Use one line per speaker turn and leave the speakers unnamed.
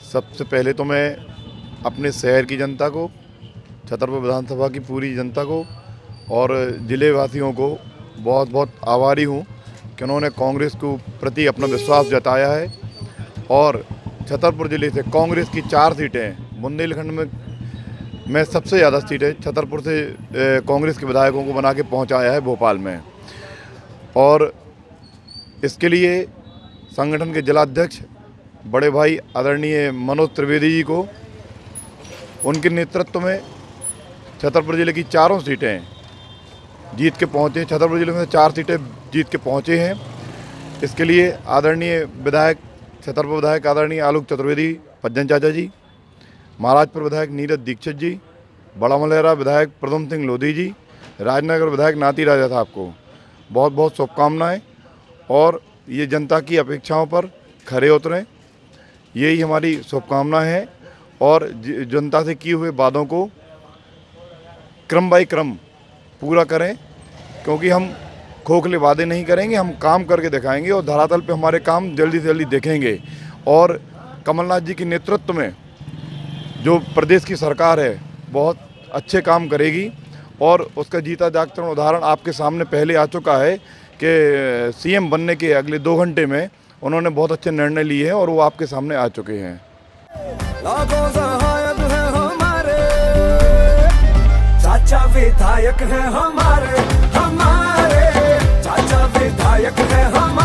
सबसे पहले तो मैं अपने शहर की जनता को, छतरपुर विधानसभा की पूरी जनता को और ज़िले वासियों को बहुत बहुत आभारी हूँ कि उन्होंने कांग्रेस के प्रति अपना विश्वास जताया है। और छतरपुर ज़िले से कांग्रेस की 4 सीटें हैं। बुंदेलखंड में सबसे ज़्यादा सीटें छतरपुर से कांग्रेस के विधायकों को बना के पहुँचाया है भोपाल में। और इसके लिए संगठन के जिलाध्यक्ष बड़े भाई आदरणीय मनोज त्रिवेदी जी को, उनके नेतृत्व में छतरपुर ज़िले की 4 सीटें जीत के पहुँचे। छतरपुर ज़िले में 4 सीटें जीत के पहुँचे हैं। इसके लिए आदरणीय विधायक, छतरपुर विधायक आदरणीय आलोक चतुर्वेदी पज्जन चाचा जी, महाराजपुर विधायक नीरज दीक्षित जी, बड़ा मलहरा विधायक प्रदुम सिंह लोधी जी, राजनगर विधायक नाती राजा साहब को बहुत बहुत शुभकामनाएँ। और ये जनता की अपेक्षाओं पर खरे उतरें, यही हमारी शुभकामना है। और जनता से किए हुए वादों को क्रम बाय क्रम पूरा करें, क्योंकि हम खोखले वादे नहीं करेंगे, हम काम करके दिखाएंगे और धरातल पे हमारे काम जल्दी से जल्दी देखेंगे। और कमलनाथ जी के नेतृत्व में जो प्रदेश की सरकार है बहुत अच्छे काम करेगी। और उसका जीता जागता उदाहरण आपके सामने पहले आ चुका है कि सीएम बनने के अगले 2 घंटे में उन्होंने बहुत अच्छे निर्णय लिए हैं और वो आपके सामने आ चुके हैं।
चाचा विधायक है हमारे, चाचा विधायक है हमारे।